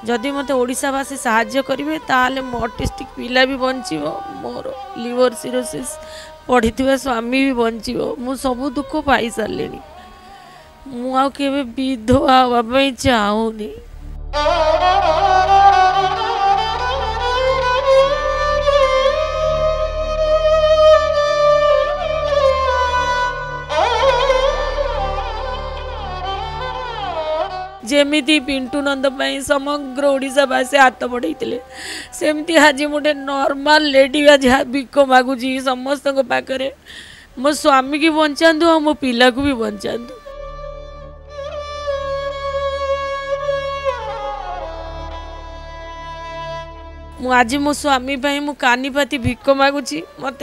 जदि मत ओडिशावासी साहाय्य करेंगे ताहले मो ऑटिस्टिक पिला भी बंचो मोर लिवर सिरोसिस पढ़ी स्वामी भी बंचो मु सब दुख पाई सारे मुझे विधवा हाँवाई चाहूनी। जेमिति पिंटू नंद समग्र ओडिशावासी हाथ बढ़ाई सेमती आज गोटे नॉर्मल लेडी आज भिक मागुची समस्त पाखे मो स्वामी की बचातु और मो पिला को भी बचातु। आज मो स्वामी मु कानीपाती भिक मागुची मत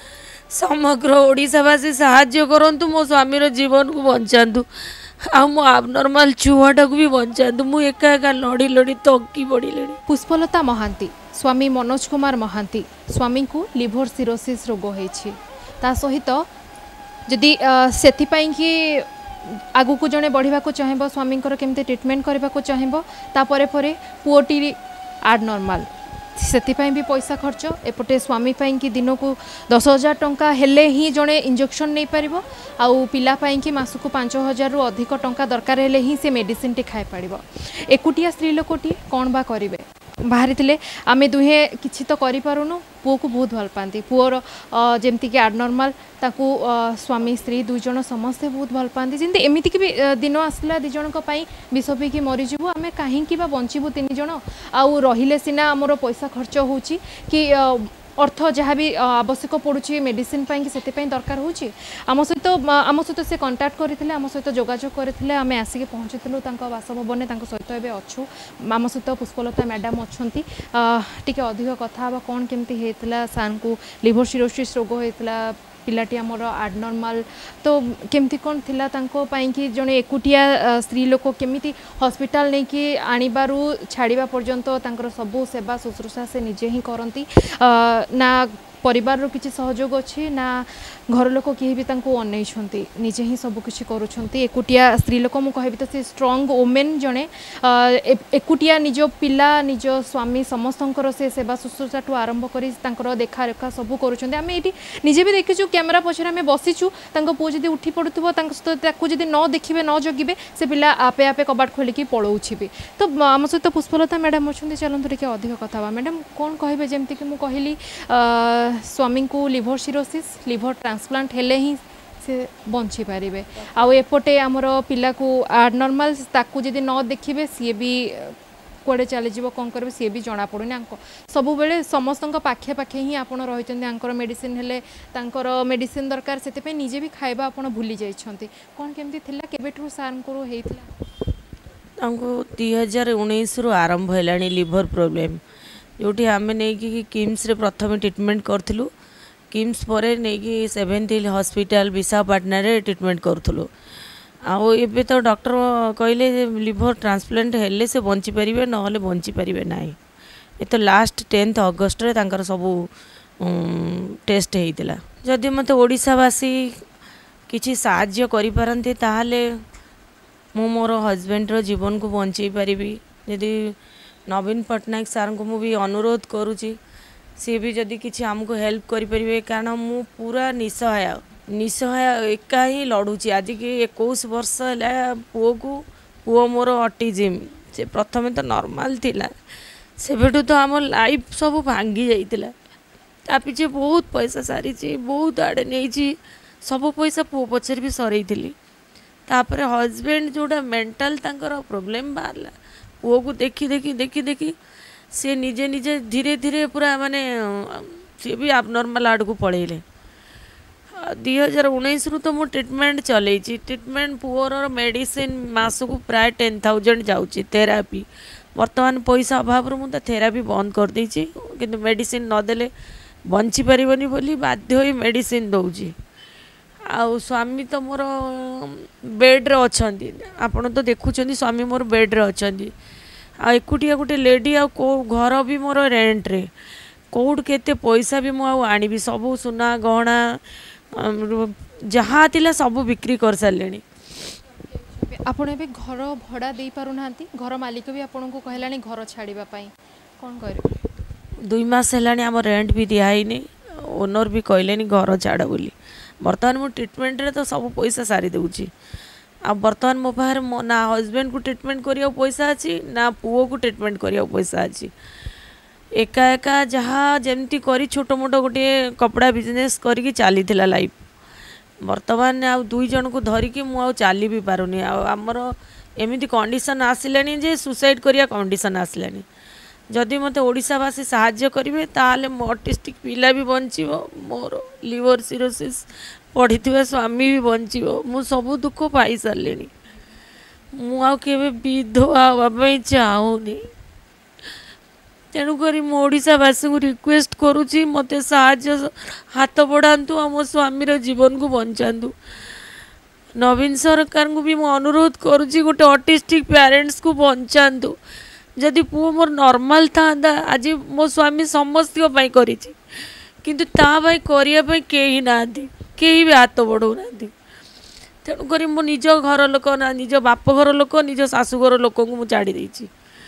समग्र ओडिशावासी साहाय्य करंतु मो स्वामीर जीवन को बचातु आ मो आबनॉर्मल छुआटा को भी बचातु मु एका एका लड़ी लड़ी थकी पड़े। पुष्पलता महांती स्वामी मनोज कुमार महांती स्वामी को लिवर सिरोसिस रोग होती सहित जदि से कि आगु को जड़े बढ़ा चाहब स्वामी केमती ट्रिटमेंट करने को चाहब तापर पुओटी आड नॉर्मल से भी पैसा खर्च एपटे स्वामी कि दिन को 10,000 टंका हेले ही जड़े इंजेक्शन नहीं पार आउ पिला कि मासक 5,000 रु अधिक टंका दरकार हेले ही से मेडिसिन टी खाई पार एकुटिया स्त्री लोकटी कौन बा करेंगे बाहरी थे आमे दुहे किछि तो करि पारुनु पुओ को बहुत भल पाती पुओर जेमती कि आड नॉर्मल ताकू स्वामी स्त्री दुई जन समस्ते बहुत भल पाती जमी एमती कि दिन आसला दिज विष पीकी मरीजु आम कहीं बंचबू 3 जन आउ रहिले सिना आमर पैसा खर्च होची कि अर्थ जहाँ भी आवश्यक पड़ुछि मेडिसिन पाई से दरकार होची आम सहित से कंटाक्ट करते आम सहित जोगाजोग करते आम आसिक पहुँचीलु बासभवन सहित एवं अच्छु आम सहित पुष्पलता मैडम अच्छा टी अधिक कथा कौन केमती होता सार को लिवर सिरोसिस रोग होता पिलाटी आमर आड नॉर्मल तो केमती कौन थिला तांको पाई कि जने एकुटिया स्त्री लोक केमिति हॉस्पिटल नहीं कि आनिबारु छाड़िबा पर्यंत तांकर सबु सेवा शुश्रूषा से निजे ही करती ना परिवार किसी सहयोग अच्छी ना घर लोक किए भी अनई निजे ही सबकि करुँच एकुटिया स्त्री लोक मुझे तो सी स्ट्रंग वोमेन जड़े एकुटिया निज पिला निज स्वामी समस्त से सेवा शुश्रूषा ठूँ आरंभ कर देखा रेखा सब करें निजे भी देखीचु कैमेरा पछरे आम बसीचु पुओ जब उठी पड़ुव जब न देखिए न जगिबे से पिला आपे आपे कबाट खोलिकी पलाऊँ भी तो आम सहित पुष्पलता मैडम अच्छा चलते देखिए अधिक कथा मैडम कौन कहे जमती कि मुझे कहली स्वामी को लिवर सिरोसिस लिवर ट्रांसप्लांट हेले ही से बंची पारे आउ एपटे आमर पिला को आड नॉर्मल ताकू जदि न देखिए सी भी कड़े चलीज कौन करेंगे सी भी जना पड़ूनी सब बेले समस्त पाखे पाखे ही आप रही मेडिसिन हेले मेडिसिन दरकार से निजे भी खाइबा आप भूली जाइछंती कौन केमती थिला केबेठू सार को हेइतला 2019 रु आरंभ है लिवर प्रोब्लेम जोटी आम नहीं किम्स रे प्रथम ट्रिटमेंट करूँ किम्स पर नहीं 7th हिल हॉस्पिटल विशाखापाटना रे ट्रिटमेंट करूँ आउ एबे तो डॉक्टर कहले लिवर ट्रांसप्लांट हेले से बंची पारे ना बंची पारे ना ये तो लास्ट 10th अगस्ट रे तांकर सब टेस्ट होता जदि मत ओडिशावासी किसी साहाय्य करि पारंते ताहाले मु मोर हजबैंड रो जीवन को बंचई पारिबी यदि नवीन पट्टनायक सार को मुझे अनुरोध करुँची सी भी जदि किसी आमको हेल्प करें कारण मु पूरा निसहाय निसहाय एका ही लड़ुची आज की 21 वर्ष है पुओ मोर ऑटिज्म से प्रथम तो नॉर्मल थिला सेबेठू तो आम लाइफ सब भांगी जाइतिला ता पीछे बहुत पैसा सारी बहुत आड़े नहीं सब पैसा पुओ पछर भी सरई तापर हजबैंड जोड़ा मेंटल तांकर प्रॉब्लम बाहरला पुओ को देखी देखी देखी देखी सी निजे निजे धीरे धीरे पूरा माने सी भी आबनॉर्मल आड़ को पलैले 2019 रु तो मु ट्रिटमेंट चलई ट्रिटमेंट पुओर मेडिसिन मासक प्राय 10,000 जाऊँगी थेरापी वर्तमान पैसा अभाव मुझे थेरापी बंद कर देछि किंतु मेडिसिन नदेले बंची पारिबनी बोली बाध्य होई मेडिसिन दौजी आउ स्वामी तो मोर बेड रे अछंती आपण तो देखुछंती स्वामी मोर बेड रे अछंती आ एकुटिया गोटे लेडी आ को घर भी मोर रेंट रे कोड केते पैसा भी मु आनिबी सब सुना गहना जहाँ थिला सब बिक्री कर सारे ଆପଣ ଏବେ ଘର ଭଡ଼ା ଦେଇପାରୁନାହାନ୍ତି, ଘର ମାଲିକ ବି ଆପଣଙ୍କୁ କହିଲାଣି ଘର ଛାଡ଼ିବା ପାଇଁ, କ'ଣ କରିବେ? 2 ମାସ ହେଲାଣି ଆମ ରେଣ୍ଟ ବି ଦିଆହେଇନି, ଓନର ବି କହିଲେନି ଘର ଛାଡ଼ ବୋଲି। ବର୍ତ୍ତମାନ ମୁଁ ଟ୍ରିଟମେଣ୍ଟରେ ତ ସବୁ ପଇସା ସାରି ଦେଉଛି। ଆଉ ବର୍ତ୍ତମାନ ମୋ ପାଖରେ ନା ହଜବେଣ୍ଡକୁ ଟ୍ରିଟମେଣ୍ଟ କରିବାକୁ ପଇସା ଅଛି, ନା ପୁଅକୁ ଟ୍ରିଟମେଣ୍ଟ କରିବାକୁ ପଇସା ଅଛି। ଏକା ଏକା ଯାହା ଯେମିତି କରି ଛୋଟ ମୋଟ ଗୋଟିଏ କପଡ଼ା ବିଜନେସ୍ କରିକି ଚାଲିଥିଲା ଲାଇଫ୍। ବର୍ତ୍ତମାନ ଆଉ 2 ଜଣଙ୍କୁ ଧରିକି ମୁଁ ଆଉ ଚାଲି ବି ପାରୁନି। ଆଉ ଆମର ଏମିତି କଣ୍ଡିସନ୍ ଆସିଲାଣି ଯେ ସୁସାଇଡ଼୍ କରିବା କଣ୍ଡିସନ୍ ଆସିଲାଣି। ଯଦି ମୋତେ ଓଡ଼ିଶାବାସୀ ସାହାଯ୍ୟ କରିବେ ତାହେଲେ ମୋ ଅଟିଷ୍ଟିକ୍ ପିଲା ବି ବଞ୍ଚିବ, ମୋର ଲିଭର ସିରୋସିସ୍ ପଢ଼ିଥିବା ସ୍ୱାମୀ ବି ବଞ୍ଚିବ। ମୁଁ ସବୁ ଦୁଃଖ ପାଇସାରିଲିଣି। ମୁଁ ଆଉ କେବେ ବିଧବା ହେବା ପାଇଁ ଚାହୁଁନି। ତେଣୁକରି ମୁଁ ଓଡ଼ିଶାବାସୀଙ୍କୁ ରିକ୍ୱେଷ୍ଟ କରୁଛି, ମୋତେ ସାହାଯ୍ୟ ହାତ ବଢ଼ାନ୍ତୁ ଆଉ ମୋ ସ୍ୱାମୀର ଜୀବନକୁ ବଞ୍ଚାନ୍ତୁ। ନବୀନ ସରକାରଙ୍କୁ ବି ମୁଁ ଅନୁରୋଧ କରୁଛି, ଗୋଟେ ଅଟିଷ୍ଟିକ୍ ପ୍ୟାରେଣ୍ଟସ୍କୁ ବଞ୍ଚାନ୍ତୁ। ଯଦି ପୁଅ ମୋର ନର୍ମାଲ ଥାନ୍ତା, ଆଜି ମୋ ସ୍ୱାମୀ ସମସ୍ତଙ୍କ ପାଇଁ କରିଛି, କିନ୍ତୁ ତା ପାଇଁ କରିବା ପାଇଁ କେହି ନାହାନ୍ତି, କେହି ବି ହାତ ବଢ଼ାଉନାହାନ୍ତି। ତେଣୁକରି ମୁଁ ନିଜ ଘର ଲୋକ, ନା ନିଜ ବାପଘର ଲୋକ, ନିଜ ଶାଶୁଘର ଲୋକଙ୍କୁ ମୁଁ ଛାଡ଼ି ଦେଇଛି।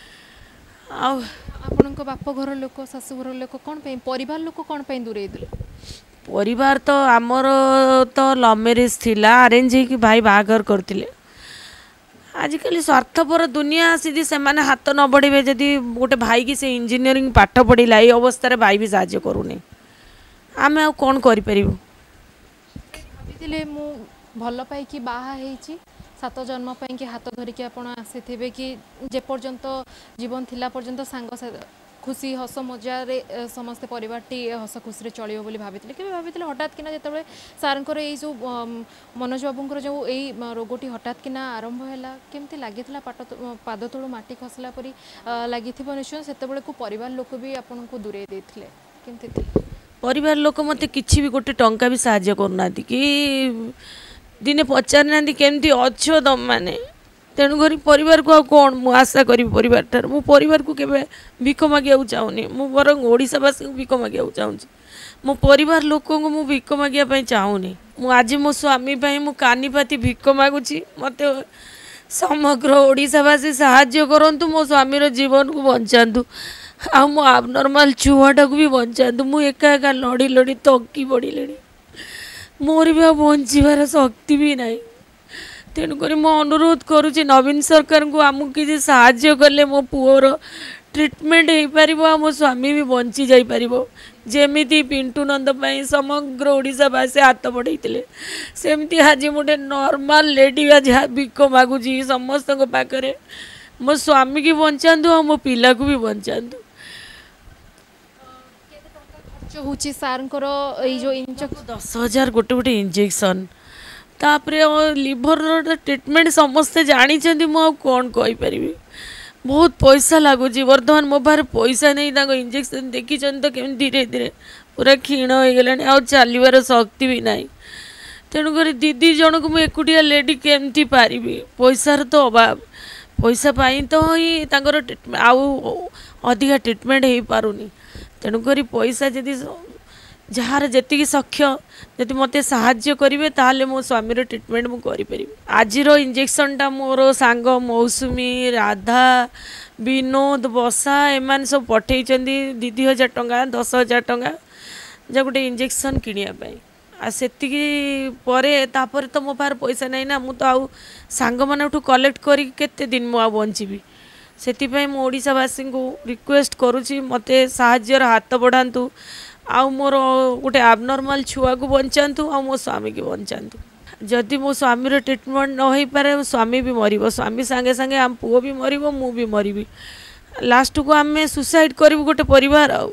ଆଉ ଆପଣଙ୍କ ବାପଘର ଲୋକ, ଶାଶୁଘର ଲୋକ କ'ଣ ପାଇଁ, ପରିବାର ଲୋକ କ'ଣ ପାଇଁ ଦୂରେଇ ଦେଲେ? ପରିବାର ତ ଆମର ତ ଲଭ୍ ମ୍ୟାରେଜ୍ ଥିଲା, ଆରେଞ୍ଜ ହେଇକି ଭାଇ ବାହାଘର କରିଥିଲେ। ଆଜିକାଲି ସ୍ୱାର୍ଥପର ଦୁନିଆ, ଯଦି ସେମାନେ ହାତ ନ ବଢ଼େଇବେ, ଯଦି ଗୋଟେ ଭାଇକି ସେ ଇଞ୍ଜିନିୟରିଂ ପାଠ ପଢ଼ିଲା, ଏଇ ଅବସ୍ଥାରେ ଭାଇ ବି ସାହାଯ୍ୟ କରୁନି, ଆମେ ଆଉ କ'ଣ କରିପାରିବୁ? ଭାବିଥିଲେ ମୁଁ ଭଲ ପାଇକି ବାହା ହେଇଛି, 7 ଜନ୍ମ ପାଇଁକି ହାତ ଧରିକି ଆପଣ ଆସିଥିବେ, କି ଯେପର୍ଯ୍ୟନ୍ତ ଜୀବନ ଥିଲା ପର୍ଯ୍ୟନ୍ତ ସାଙ୍ଗ ଖୁସି ହସ ମଜାରେ ସମସ୍ତେ ପରିବାରଟି ହସ ଖୁସିରେ ଚଳିବ ବୋଲି ଭାବିଥିଲେ? କେବେ ଭାବିଥିଲେ ହଠାତ୍ କିନା ଯେତେବେଳେ ସାର୍ଙ୍କର ଏଇ ଯେଉଁ ମନୋଜ ବାବୁଙ୍କର ଯେଉଁ ଏଇ ରୋଗଟି ହଠାତ୍ କିନା ଆରମ୍ଭ ହେଲା, କେମିତି ଲାଗିଥିଲା? ପାଦ ତଳୁ ମାଟି ଖସିଲା ପରି ଲାଗିଥିବ ନିଶ୍ଚୟ। ସେତେବେଳକୁ ପରିବାର ଲୋକ ବି ଆପଣଙ୍କୁ ଦୂରେଇ ଦେଇଥିଲେ, କେମିତି ଥିଲେ? ପରିବାର ଲୋକ ମୋତେ କିଛି ବି ଗୋଟେ ଟଙ୍କା ବି ସାହାଯ୍ୟ କରୁନାହାନ୍ତି, କି ଦିନେ ପଚାରିନାହାନ୍ତି କେମିତି ଅଛ ତମମାନେ। ତେଣୁକରି ପରିବାରକୁ ଆଉ କ'ଣ ମୁଁ ଆଶା କରିବି ପରିବାରଠାରୁ? ମୁଁ ପରିବାରକୁ କେବେ ଭିକ ମାଗିବାକୁ ଚାହୁଁନି, ମୁଁ ବରଂ ଓଡ଼ିଶାବାସୀଙ୍କୁ ଭିକ ମାଗିବାକୁ ଚାହୁଁଛି। ମୋ ପରିବାର ଲୋକଙ୍କୁ ମୁଁ ଭିକ ମାଗିବା ପାଇଁ ଚାହୁଁନି। ମୁଁ ଆଜି ମୋ ସ୍ୱାମୀ ପାଇଁ ମୁଁ କାନିପାତି ଭିକ ମାଗୁଛି। ମୋତେ ସମଗ୍ର ଓଡ଼ିଶାବାସୀ ସାହାଯ୍ୟ କରନ୍ତୁ, ମୋ ସ୍ୱାମୀର ଜୀବନକୁ ବଞ୍ଚାନ୍ତୁ, ଆଉ ମୋ ଆବନର୍ମାଲ ଛୁଆଟାକୁ ବି ବଞ୍ଚାନ୍ତୁ। ମୁଁ ଏକା ଏକା ଲଢ଼ି ଲଢ଼ି ଥକି ପଡ଼ିଲିଣି, ମୋର ବି ଆଉ ବଞ୍ଚିବାର ଶକ୍ତି ବି ନାହିଁ। ତେଣୁକରି ମୁଁ ଅନୁରୋଧ କରୁଛି ନବୀନ ସରକାରଙ୍କୁ, ଆମକୁ କିଛି ସାହାଯ୍ୟ କଲେ ମୋ ପୁଅର ଟ୍ରିଟମେଣ୍ଟ ହେଇପାରିବ, ଆଉ ମୋ ସ୍ୱାମୀ ବି ବଞ୍ଚି ଯାଇପାରିବ। ଯେମିତି ପିଣ୍ଟୁ ନନ୍ଦ ପାଇଁ ସମଗ୍ର ଓଡ଼ିଶାବାସୀ ହାତ ବଢ଼େଇଥିଲେ, ସେମିତି ଆଜି ଗୋଟେ ନର୍ମାଲ ଲେଡି ଆଜି ଭିକ ମାଗୁଛି ସମସ୍ତଙ୍କ ପାଖରେ। ମୋ ସ୍ୱାମୀକି ବଞ୍ଚାନ୍ତୁ, ଆଉ ମୋ ପିଲାକୁ ବି ବଞ୍ଚାନ୍ତୁ। ଖର୍ଚ୍ଚ ହେଉଛି ସାର୍ଙ୍କର ଏଇ ଯେଉଁ ଇଞ୍ଜେକ୍ସନ୍? 10,000 ଗୋଟେ ଗୋଟେ ଇଞ୍ଜେକ୍ସନ୍, ତାପରେ ଲିଭରର ଟ୍ରିଟମେଣ୍ଟ ସମସ୍ତେ ଜାଣିଛନ୍ତି। ମୁଁ ଆଉ କ'ଣ କହିପାରିବି? ବହୁତ ପଇସା ଲାଗୁଛି। ବର୍ତ୍ତମାନ ମୋ ପାଖରେ ପଇସା ନେଇ ତାଙ୍କ ଇଞ୍ଜେକ୍ସନ୍ ଦେଖିଛନ୍ତି ତ କେମିତି ଧୀରେ ଧୀରେ ପୁରା କ୍ଷୀଣ ହେଇଗଲାଣି, ଆଉ ଚାଲିବାର ଶକ୍ତି ବି ନାହିଁ। ତେଣୁକରି ଦିଦି ଜଣକୁ ମୁଁ ଏକୁଟିଆ ଲେଡି କେମିତି ପାରିବି? ପଇସାର ତ ଅଭାବ, ପଇସା ପାଇଁ ତ ହିଁ ତାଙ୍କର ଆଉ ଅଧିକା ଟ୍ରିଟମେଣ୍ଟ ହେଇପାରୁନି। ତେଣୁକରି ପଇସା ଯଦି ଯାହାର ଯେତିକି ସକ୍ଷ ଯଦି ମୋତେ ସାହାଯ୍ୟ କରିବେ, ତାହେଲେ ମୋ ସ୍ୱାମୀର ଟ୍ରିଟମେଣ୍ଟ ମୁଁ କରିପାରିବି। ଆଜିର ଇଞ୍ଜେକ୍ସନ୍ଟା ମୋର ସାଙ୍ଗ ମୌସୁମୀ, ରାଧା, ବିନୋଦ, ବସା ଏମାନେ ସବୁ ପଠେଇଛନ୍ତି 2,000 ଟଙ୍କା, 10,000 ଟଙ୍କା ଯା ଗୋଟେ ଇଞ୍ଜେକ୍ସନ୍ କିଣିବା ପାଇଁ। ଆଉ ସେତିକି ପରେ ତାପରେ ତ ମୋ ପାଖରେ ପଇସା ନାହିଁ ନା। ମୁଁ ତ ଆଉ ସାଙ୍ଗମାନଙ୍କଠୁ କଲେକ୍ଟ କରିକି କେତେ ଦିନ ମୁଁ ଆଉ ବଞ୍ଚିବି? ସେଥିପାଇଁ ମୁଁ ଓଡ଼ିଶାବାସୀଙ୍କୁ ରିକ୍ୱେଷ୍ଟ କରୁଛି, ମୋତେ ସାହାଯ୍ୟର ହାତ ବଢ଼ାନ୍ତୁ, ଆଉ ମୋର ଗୋଟେ ଆବନର୍ମାଲ ଛୁଆକୁ ବଞ୍ଚାନ୍ତୁ, ଆଉ ମୋ ସ୍ୱାମୀକି ବଞ୍ଚାନ୍ତୁ। ଯଦି ମୋ ସ୍ୱାମୀର ଟ୍ରିଟମେଣ୍ଟ ନ ହେଇପାରେ, ସ୍ୱାମୀ ବି ମରିବ, ସ୍ୱାମୀ ସାଙ୍ଗେ ସାଙ୍ଗେ ଆମ ପୁଅ ବି ମରିବ, ମୁଁ ବି ମରିବି। ଲାଷ୍ଟକୁ ଆମେ ସୁସାଇଡ଼୍ କରିବୁ ଗୋଟେ ପରିବାର। ଆଉ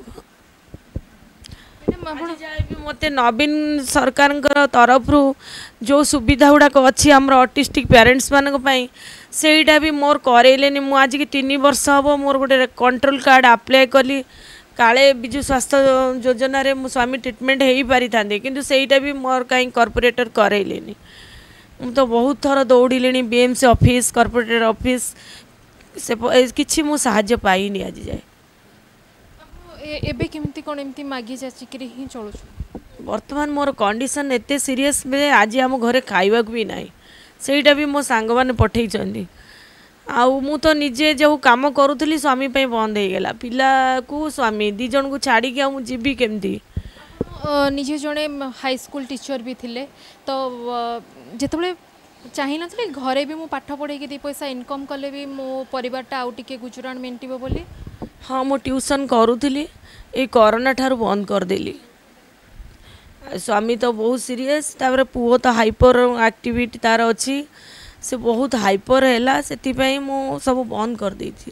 ବି ମୋତେ ନବୀନ ସରକାରଙ୍କର ତରଫରୁ ଯେଉଁ ସୁବିଧା ଗୁଡ଼ାକ ଅଛି ଆମର ଅଟିଷ୍ଟିକ୍ ପ୍ୟାରେଣ୍ଟସ୍ମାନଙ୍କ ପାଇଁ, ସେଇଟା ବି ମୋର କରେଇଲେନି। ମୁଁ ଆଜିକି 3 ବର୍ଷ ହେବ ମୋର ଗୋଟେ କଣ୍ଟ୍ରୋଲ କାର୍ଡ଼ ଆପ୍ଲାଏ କଲି, କାଳେ ବିଜୁ ସ୍ୱାସ୍ଥ୍ୟ ଯୋଜନାରେ ମୋ ସ୍ୱାମୀ ଟ୍ରିଟମେଣ୍ଟ ହେଇପାରିଥାନ୍ତେ, କିନ୍ତୁ ସେଇଟା ବି ମୋର କାହିଁ କର୍ପୋରେଟର କରେଇଲେନି। ମୁଁ ତ ବହୁତ ଥର ଦୌଡ଼ିଲିଣି, BMC ଅଫିସ୍, କର୍ପୋରେଟର ଅଫିସ୍, ସେ କିଛି ମୁଁ ସାହାଯ୍ୟ ପାଇନି ଆଜି ଯାଏ। ଏବେ କେମିତି କ'ଣ ଏମିତି ମାଗି ଯାଚିକିରି ହିଁ ଚଳୁଛୁ? ବର୍ତ୍ତମାନ ମୋର କଣ୍ଡିସନ୍ ଏତେ ସିରିୟସ୍ ଯେ ଆଜି ଆମ ଘରେ ଖାଇବାକୁ ବି ନାହିଁ। ସେଇଟା ବି ମୋ ସାଙ୍ଗମାନେ ପଠେଇଛନ୍ତି। ଆଉ ମୁଁ ତ ନିଜେ ଯେଉଁ କାମ କରୁଥିଲି ସ୍ୱାମୀ ପାଇଁ ବନ୍ଦ ହେଇଗଲା, ପିଲାକୁ ସ୍ୱାମୀ ଦୁଇ ଜଣଙ୍କୁ ଛାଡ଼ିକି ଆଉ ମୁଁ ଯିବି କେମିତି? ନିଜେ ଜଣେ ହାଇସ୍କୁଲ ଟିଚର ବି ଥିଲେ, ତ ଯେତେବେଳେ ଚାହିଁ ନଥିଲେ ଘରେ ବି ମୁଁ ପାଠ ପଢ଼େଇକି ଦୁଇ ପଇସା ଇନକମ୍ କଲେ ବି ମୋ ପରିବାରଟା ଆଉ ଟିକେ ଗୁଜୁରାଣ ମେଣ୍ଟିବ ବୋଲି। ହଁ ମୁଁ ଟ୍ୟୁସନ୍ କରୁଥିଲି, ଏଇ କରୋନା ଠାରୁ ବନ୍ଦ କରିଦେଲି। ସ୍ୱାମୀ ତ ବହୁତ ସିରିୟସ୍, ତାପରେ ପୁଅ ତ ହାଇପର ଆକ୍ଟିଭିଟି ତାର ଅଛି, ସେ ବହୁତ ହାଇପର ହେଲା, ସେଥିପାଇଁ ମୁଁ ସବୁ ବନ୍ଦ କରିଦେଇଛି।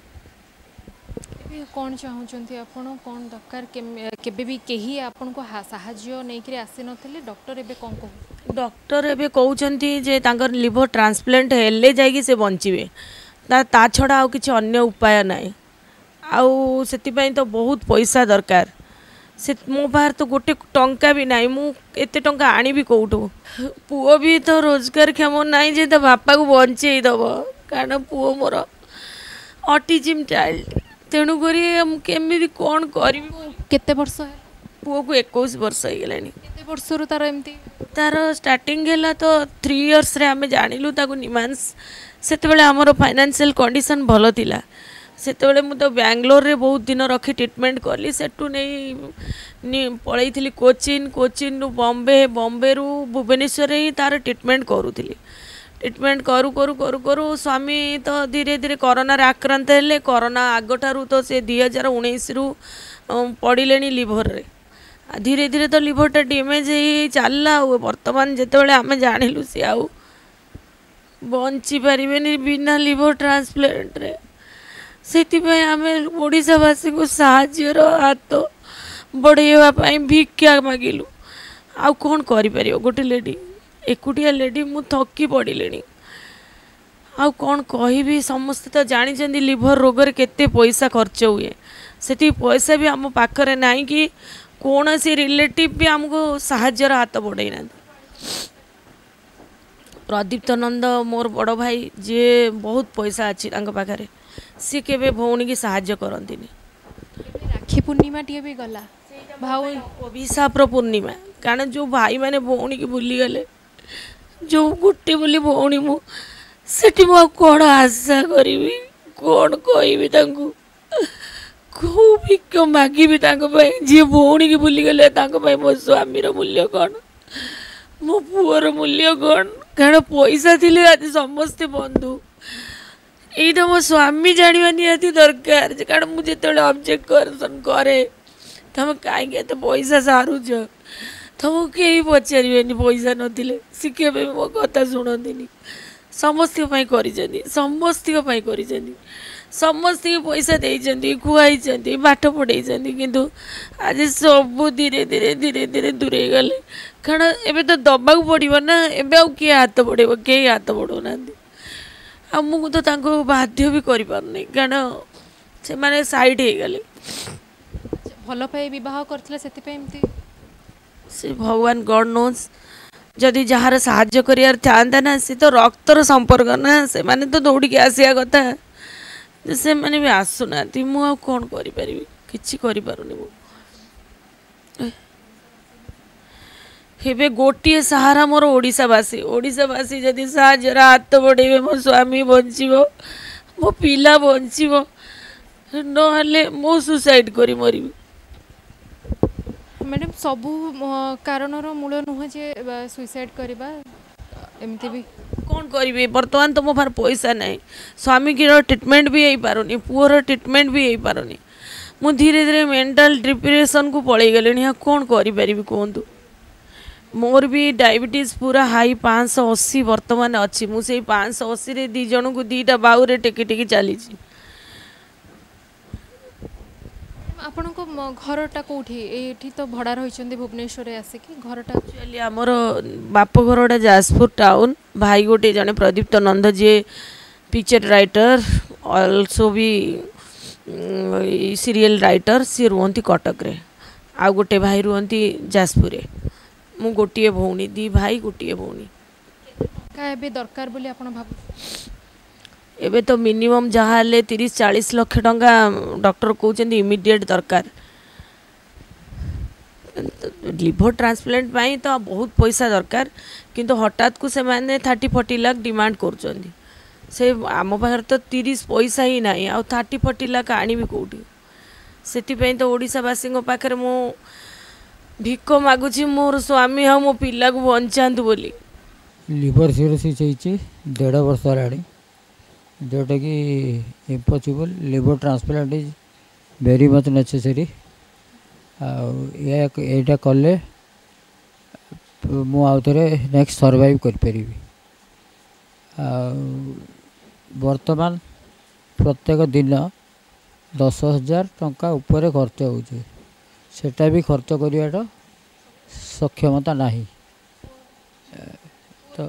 ଏବେ କ'ଣ ଚାହୁଁଛନ୍ତି ଆପଣ, କ'ଣ ଦରକାର? କେବେ ବି କେହି ଆପଣଙ୍କୁ ସାହାଯ୍ୟ ନେଇକରି ଆସିନଥିଲେ? ଡକ୍ଟର ଏବେ କ'ଣ କହୁଛନ୍ତି? ଡକ୍ଟର ଏବେ କହୁଛନ୍ତି ଯେ ତାଙ୍କର ଲିଭର ଟ୍ରାନ୍ସପ୍ଲାଣ୍ଟ ହେଲେ ଯାଇକି ସେ ବଞ୍ଚିବେ, ତା ଛଡ଼ା ଆଉ କିଛି ଅନ୍ୟ ଉପାୟ ନାହିଁ। ଆଉ ସେଥିପାଇଁ ତ ବହୁତ ପଇସା ଦରକାର, ସେ ମୋ ପାଖରେ ତ ଗୋଟେ ଟଙ୍କା ବି ନାହିଁ, ମୁଁ ଏତେ ଟଙ୍କା ଆଣିବି କେଉଁଠୁ? ପୁଅ ବି ତ ରୋଜଗାରକ୍ଷମ ନାହିଁ ଯେ ତା ବାପାକୁ ବଞ୍ଚେଇ ଦେବ, କାରଣ ପୁଅ ମୋର ଅଟିଜିମ୍ ଚାଇଲ୍ଡ, ତେଣୁକରି ମୁଁ କେମିତି କ'ଣ କରିବି? କେତେ ବର୍ଷ ହେଲା? ପୁଅକୁ 21 ବର୍ଷ ହେଇଗଲାଣି। କେତେ ବର୍ଷରୁ ତାର ଏମିତି? ତାର ଷ୍ଟାର୍ଟିଂ ହେଲା ତ 3 ଇୟର୍ସରେ ଆମେ ଜାଣିଲୁ ତାକୁ ନିମାନ୍ସ। ସେତେବେଳେ ଆମର ଫାଇନାନ୍ସିଆଲ୍ କଣ୍ଡିସନ୍ ଭଲ ଥିଲା, ସେତେବେଳେ ମୁଁ ତ ବାଙ୍ଗାଲୋରରେ ବହୁତ ଦିନ ରଖି ଟ୍ରିଟମେଣ୍ଟ କଲି, ସେଠୁ ନେଇ ପଳେଇଥିଲି କୋଚିନ୍ରୁ ବମ୍ବେରୁ ଭୁବନେଶ୍ୱରରେ ହିଁ ତା'ର ଟ୍ରିଟମେଣ୍ଟ କରୁଥିଲି। ଟ୍ରିଟମେଣ୍ଟ କରୁ କରୁ କରୁ କରୁ ସ୍ୱାମୀ ତ ଧୀରେ ଧୀରେ କରୋନାରେ ଆକ୍ରାନ୍ତ ହେଲେ। କରୋନା ଆଗଠାରୁ ତ ସେ 2019ରୁ ପଡ଼ିଲେଣି ଲିଭରରେ, ଧୀରେ ଧୀରେ ତ ଲିଭରଟା ଡ୍ୟାମେଜ୍ ହେଇ ଚାଲିଲା। ଆଉ ବର୍ତ୍ତମାନ ଯେତେବେଳେ ଆମେ ଜାଣିଲୁ ସେ ଆଉ ବଞ୍ଚି ପାରିବେନି ବିନା ଲିଭର ଟ୍ରାନ୍ସପ୍ଲାଣ୍ଟରେ, ସେଥିପାଇଁ ଆମେ ଓଡ଼ିଶାବାସୀଙ୍କୁ ସାହାଯ୍ୟର ହାତ ବଢ଼େଇବା ପାଇଁ ଭିକ୍ଷା ମାଗିଲୁ। ଆଉ କ'ଣ କରିପାରିବ ଗୋଟେ ଲେଡ଼ି, ଏକୁଟିଆ ଲେଡ଼ି, ମୁଁ ଥକି ପଡ଼ିଲିଣି। ଆଉ କ'ଣ କହିବି? ସମସ୍ତେ ତ ଜାଣିଛନ୍ତି ଲିଭର ରୋଗରେ କେତେ ପଇସା ଖର୍ଚ୍ଚ ହୁଏ, ସେତିକି ପଇସା ବି ଆମ ପାଖରେ ନାହିଁ କି କୌଣସି ରିଲେଟିଭ୍ ବି ଆମକୁ ସାହାଯ୍ୟର ହାତ ବଢ଼େଇ ନାହାନ୍ତି। ପ୍ରଦୀପ୍ତ ନନ୍ଦ ମୋର ବଡ଼ ଭାଇ, ଯିଏ ବହୁତ ପଇସା ଅଛି ତାଙ୍କ ପାଖରେ, ସିଏ କେବେ ଭଉଣୀକି ସାହାଯ୍ୟ କରନ୍ତିନି। ରାକ୍ଷୀ ପୂର୍ଣ୍ଣିମାଟିଏ ବି ଗଲା, ଅଭିଶାପର ପୂର୍ଣ୍ଣିମା, କାରଣ ଯେଉଁ ଭାଇମାନେ ଭଉଣୀକି ଭୁଲିଗଲେ, ଯେଉଁ ଗୋଟେ ବୋଲି ଭଉଣୀ ମୁଁ, ସେଠି ମୁଁ ଆଉ କ'ଣ ଆଶା କରିବି? କ'ଣ କହିବି ତାଙ୍କୁ? କେଉଁ ଭିକ ମାଗିବି ତାଙ୍କ ପାଇଁ? ଯିଏ ଭଉଣୀକି ଭୁଲିଗଲେ ତାଙ୍କ ପାଇଁ ମୋ ସ୍ୱାମୀର ମୂଲ୍ୟ କ'ଣ, ମୋ ପୁଅର ମୂଲ୍ୟ କ'ଣ? କାରଣ ପଇସା ଥିଲେ ଆଜି ସମସ୍ତେ ବନ୍ଧୁ, ଏଇଟା ମୋ ସ୍ୱାମୀ ଜାଣିବା ନିହାତି ଦରକାର। କାରଣ ମୁଁ ଯେତେବେଳେ ଅବଜେକ୍ସନ୍ କରେ, ତମେ କାହିଁକି ଏତେ ପଇସା ସାରୁଛ, ତମକୁ କେହି ପଚାରିବେନି ପଇସା ନଥିଲେ, ସେ କେବେ ବି ମୋ କଥା ଶୁଣନ୍ତିନି। ସମସ୍ତଙ୍କ ପାଇଁ କରିଛନ୍ତି, ସମସ୍ତଙ୍କ ପାଇଁ କରିଛନ୍ତି, ସମସ୍ତଙ୍କୁ ପଇସା ଦେଇଛନ୍ତି, ଖୁଆଇଛନ୍ତି, ପାଠ ପଢ଼େଇଛନ୍ତି, କିନ୍ତୁ ଆଜି ସବୁ ଧୀରେ ଧୀରେ ଧୀରେ ଧୀରେ ଦୂରେଇ ଗଲେ। କାରଣ ଏବେ ତ ଦେବାକୁ ପଡ଼ିବ ନା, ଏବେ ଆଉ କିଏ ହାତ ବଢ଼େଇବ? କେହି ହାତ ବଢ଼ଉନାହାନ୍ତି। ଆଉ ମୁଁ ତ ତାଙ୍କୁ ବାଧ୍ୟ ବି କରିପାରୁନି, କାରଣ ସେମାନେ ସାଇଡ୍ ହେଇଗଲେ। ଭଲ ପାଇ ବିବାହ କରିଥିଲେ, ସେଥିପାଇଁ ଏମିତି? ସେ ଭଗବାନ ଗଡ୍ ନୋଜ୍, ଯଦି ଯାହାର ସାହାଯ୍ୟ କରିବାର ଥାଆନ୍ତା ନା, ସେ ତ ରକ୍ତର ସମ୍ପର୍କ ନା, ସେମାନେ ତ ଦୌଡ଼ିକି ଆସିବା କଥା, ସେମାନେ ବି ଆସୁନାହାନ୍ତି। ମୁଁ ଆଉ କ'ଣ କରିପାରିବି? କିଛି କରିପାରୁନି ମୁଁ। ଏବେ ଗୋଟିଏ ସାହାରା ମୋର ଓଡ଼ିଶାବାସୀ। ଓଡ଼ିଶାବାସୀ ଯଦି ସାହାଯ୍ୟର ହାତ ବଢ଼େଇବେ, ମୋ ସ୍ୱାମୀ ବଞ୍ଚିବ, ମୋ ପିଲା ବଞ୍ଚିବ, ନହେଲେ ମୁଁ ସୁସାଇଡ୍ କରି ମରିବି। ମ୍ୟାଡ଼ାମ୍, ସବୁ କାରଣର ମୂଳ ନୁହେଁ ଯେ ସୁଇସାଇଡ୍ କରିବା, ଏମିତି ବି କ'ଣ କରିବି? ବର୍ତ୍ତମାନ ତ ମୋ ପାଖରେ ପଇସା ନାହିଁ, ସ୍ୱାମୀଙ୍କର ଟ୍ରିଟମେଣ୍ଟ ବି ହେଇପାରୁନି, ପୁଅର ଟ୍ରିଟମେଣ୍ଟ ବି ହେଇପାରୁନି। ମୁଁ ଧୀରେ ଧୀରେ ମେଣ୍ଟାଲ୍ ଡିପ୍ରେସନ୍କୁ ପଳେଇ ଗଲିଣି। ଆଉ କ'ଣ କରିପାରିବି କୁହନ୍ତୁ? ମୋର ବି ଡାଇବେଟିସ୍ ପୁରା ହାଇ 580 ବର୍ତ୍ତମାନ ଅଛି। ମୁଁ ସେଇ 580ରେ 2 ଜଣଙ୍କୁ 2ଟା ବାହୁରେ ଟେକି ଟେକି ଚାଲିଛି। ଆପଣଙ୍କ ଘରଟା କେଉଁଠି? ଏଇଠି ତ ଭଡ଼ା ରହିଛନ୍ତି ଭୁବନେଶ୍ୱରରେ ଆସିକି, ଘରଟା ଆକ୍ଚୁଆଲି ଆମର ବାପଘରଟା ଯାଜପୁର ଟାଉନ୍। ଭାଇ ଗୋଟେ ଜଣେ ପ୍ରଦୀପ୍ତ ନନ୍ଦ, ଯିଏ ପିକ୍ଚର ରାଇଟର, ଅଲସୋ ବି ସିରିଏଲ୍ ରାଇଟର, ସିଏ ରୁହନ୍ତି କଟକରେ। ଆଉ ଗୋଟେ ଭାଇ ରୁହନ୍ତି ଯାଜପୁରରେ। ମୁଁ ଗୋଟିଏ ଭଉଣୀ, 2 ଭାଇ ଗୋଟିଏ ଭଉଣୀ। ଟଙ୍କା ଏବେ ଦରକାର ବୋଲି ଆପଣ ଭାବୁଛନ୍ତି? ଏବେ ତ ମିନିମମ୍ ଯାହା ହେଲେ 30-40 ଲକ୍ଷ ଟଙ୍କା ଡକ୍ଟର କହୁଛନ୍ତି ଇମିଡ଼ିଏଟ୍ ଦରକାର। लिभर ट्रांसप्लांट पाई तो बहुत पैसा दरकार किंतु हठात को से माने 30-40 लाख डिमांड कर से आम पाखे तो 30 पैसा ही ना आ 30-40 लाख आनी कौटी से तो ओडावासी पाखे मु भिक मागुची मोर स्वामी हाँ मो पिला को बचातु बोली लिवर सिरोसिस होती 1.5 वर्ष है जोटा कि impossible liver transplant is very much necessary यहाँ कले मुझे नेक्स्ट सर्वाइव करी वर्तमान प्रत्येक दिन 10,000 टंका ऊपर खर्च होटा भी खर्च कर सक्षमता नहीं तो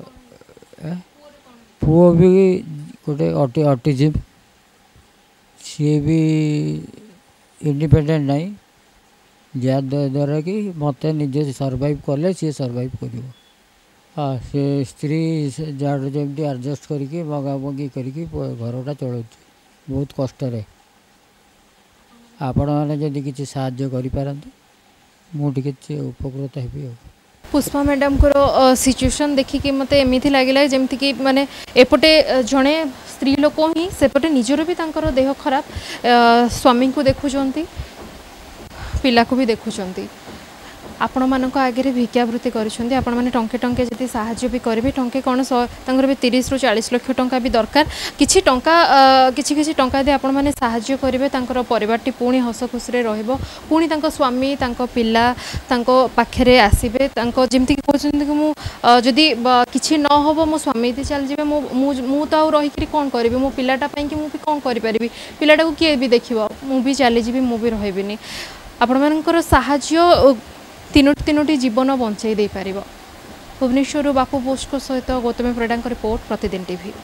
पुओ भी गोटे ऑटिज्म सी भी इंडिपेंडेंट नहीं द्वारा कि मत निजे सर्वाइव कले सी सर्वाइव कर हाँ से स्त्री जार जमी एडजस्ट करके मगा मगी करके घरटा चलाऊ बहुत कष्ट आपण मैंने जदि किसी साहाय्य करें मुझे उपकृत हेबी। पुष्पा मैडम को सिचुएशन देखिए मत एमती लगे जमती कि माने एपटे जड़े स्त्री लोक ही सेपटे निजर भी तांकर देह खराब स्वामी को देखुंट पिला को भी देखुंट आपण मान आगे भिक्षावृत्ति करें आपण मैंने टंके टंके जब साहाय्य भी करेंगे टंके कौन भी 30 ରୁ 40 लाख टंका भी दरकार किसी टंका किसी टंका यदि आपण मैंने साहाय्य करेंगे परिवारटी पुणी हस खुशी पुणी स्वामी पिला पाखे आसबे जमती कहते कि मुझे किसी न हो मो स्वामी यदि चल जाए मु तो रही कौन करी मो पिलाटा मुझे कौन करी पिलाटा को किए भी देख मुझे चलीजी मुझे रही आपण मान साहाय्य तीनोटी जीवन बंचाई दे पार। भुवनेश्वर बापू बोस्ट सहित गौतमी परिडा रिपोर्ट प्रतिदिन टीवी।